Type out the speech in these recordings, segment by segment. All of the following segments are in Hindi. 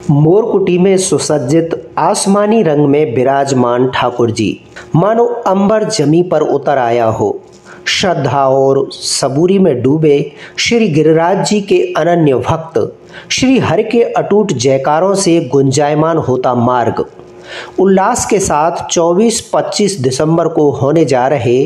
मोरकुटी में सुसज्जित आसमानी रंग में विराजमान ठाकुर जी मानो अंबर जमी पर उतर आया हो। श्रद्धा और सबूरी में डूबे श्री गिरिराज जी के अनन्य भक्त श्री हरि के अटूट जयकारों से गुंजायमान होता मार्ग उल्लास के साथ 24-25 दिसंबर को होने जा रहे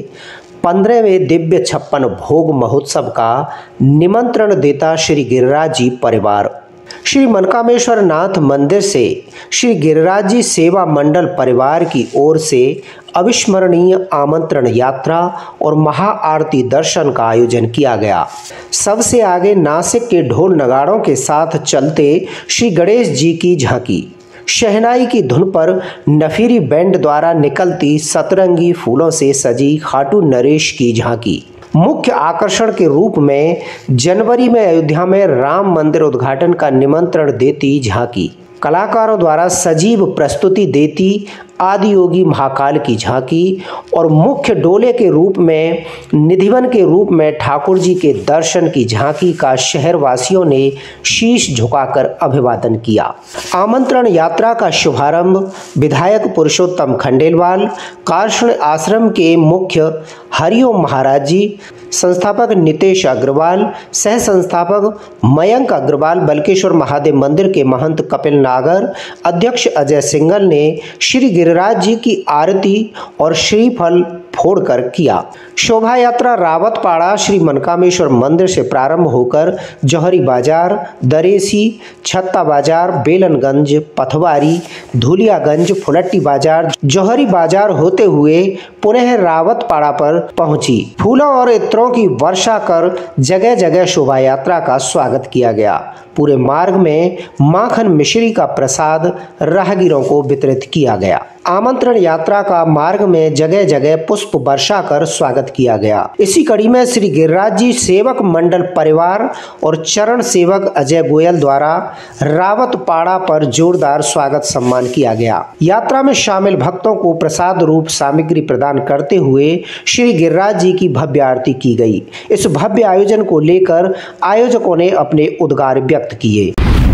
15वें दिव्य 56 भोग महोत्सव का निमंत्रण देता श्री गिरिराज जी परिवार श्री मनकामेश्वर नाथ मंदिर से श्री गिरिराज जी सेवा मंडल परिवार की ओर से अविस्मरणीय आमंत्रण यात्रा और महाआरती दर्शन का आयोजन किया गया। सबसे आगे नासिक के ढोल नगाड़ों के साथ चलते श्री गणेश जी की झांकी, शहनाई की धुन पर नफीरी बैंड द्वारा निकलती सतरंगी फूलों से सजी खाटू नरेश की झांकी, मुख्य आकर्षण के रूप में जनवरी में अयोध्या में राम मंदिर उद्घाटन का निमंत्रण देती झांकी, कलाकारों द्वारा सजीव प्रस्तुति देती आदि योगी महाकाल की झांकी और मुख्य डोले के रूप में निधिवन के रूप में ठाकुर जी के दर्शन की झांकी का शहरवासियों ने शीश झुकाकर अभिवादन किया। आमंत्रण यात्रा का शुभारंभ विधायक पुरुषोत्तम खंडेलवाल, कारषण आश्रम के मुख्य हरिओम महाराज जी, संस्थापक नितेश अग्रवाल, सह संस्थापक मयंक अग्रवाल, बल्केश्वर महादेव मंदिर के महंत कपिल नागर, अध्यक्ष अजय सिंगल ने श्री गिरिराज जी की आरती और श्रीफल फोड़कर किया। शोभा यात्रा रावतपाड़ा श्री मनकामेश्वर मंदिर से प्रारंभ होकर जौहरी बाजार, दरेसी, छत्ता बाजार, बेलनगंज, पथवारी, धुलियागंज, फुलट्टी बाजार, जौहरी बाजार होते हुए पुनः रावतपाड़ा पर पहुंची। फूलों और इत्रों की वर्षा कर जगह जगह शोभा यात्रा का स्वागत किया गया। पूरे मार्ग में माखन मिश्री का प्रसाद राहगीरों को वितरित किया गया। आमंत्रण यात्रा का मार्ग में जगह जगह पुष्प वर्षा कर स्वागत किया गया। इसी कड़ी में श्री गिरिराज जी सेवक मंडल परिवार और चरण सेवक अजय गोयल द्वारा रावतपाड़ा पर जोरदार स्वागत सम्मान किया गया। यात्रा में शामिल भक्तों को प्रसाद रूप सामग्री प्रदान करते हुए श्री गिरिराज जी की भव्य आरती की गई। इस भव्य आयोजन को लेकर आयोजकों ने अपने उद्गार व्यक्त किए।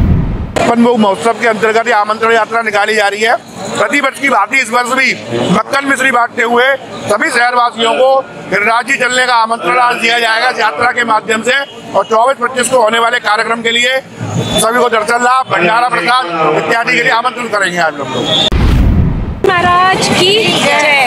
भोग महोत्सव के अंतर्गत आमंत्रण यात्रा निकाली जा रही है। प्रतिवर्ष की भांति इस वर्ष भी मक्खन मिश्री बांटते हुए सभी शहरवासियों को गिरिराज जी चलने का आमंत्रण आज दिया जाएगा इस यात्रा के माध्यम से। और 24-25 को होने वाले कार्यक्रम के लिए सभी को दर्शन लाभ, भंडारा प्रसाद इत्यादि के लिए आमंत्रण करेंगे आप लोग। महाराज की जय।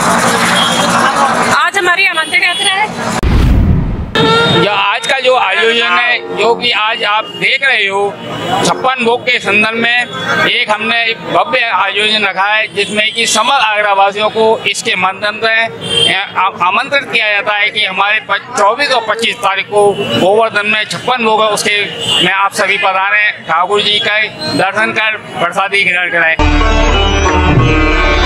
आज हमारी आमंत्रण यात्रा है। आज का जो आयोजन है, जो कि आज आप देख रहे हो 56 भोग के संदर्भ में एक हमने भव्य आयोजन रखा है, जिसमें कि समस्त आगरावासियों को इसके माध्यम से आमंत्रित किया जाता है कि हमारे 24 और 25 तारीख को गोवर्धन में 56 भोग है, उसके में आप सभी पधारें, ठाकुर जी का दर्शन कर प्रसादी ग्रहण करें।